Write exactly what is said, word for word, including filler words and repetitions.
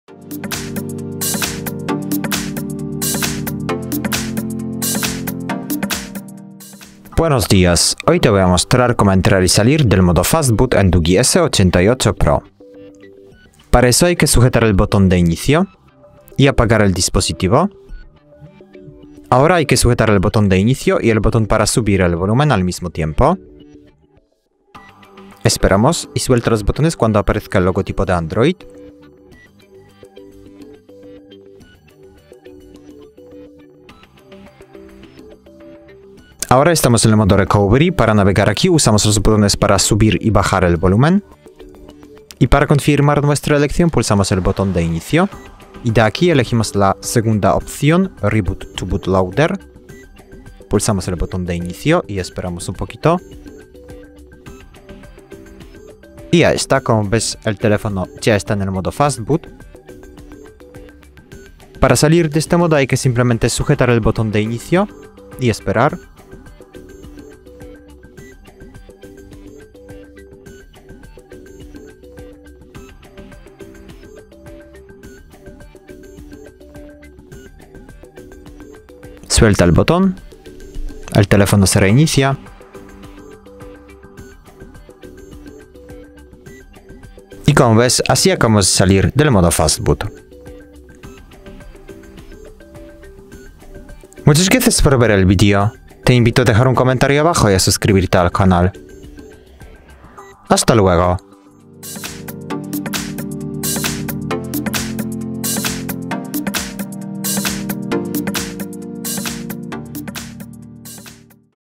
Buenos días, hoy te voy a mostrar cómo entrar y salir del modo Fastboot en Doogie S ochenta y ocho Pro. Para eso hay que sujetar el botón de inicio y apagar el dispositivo. Ahora hay que sujetar el botón de inicio y el botón para subir el volumen al mismo tiempo. Esperamos y suelta los botones cuando aparezca el logotipo de Android. Ahora estamos en el modo Recovery. Para navegar aquí usamos los botones para subir y bajar el volumen. Y para confirmar nuestra elección pulsamos el botón de inicio. Y de aquí elegimos la segunda opción, Reboot to Bootloader. Pulsamos el botón de inicio y esperamos un poquito. Y ya está, como ves el teléfono ya está en el modo Fastboot. Para salir de este modo hay que simplemente sujetar el botón de inicio y esperar. Suelta el botón, el teléfono se reinicia y como ves, así acabamos de salir del modo Fastboot. Muchas gracias por ver el vídeo, te invito a dejar un comentario abajo y a suscribirte al canal. Hasta luego.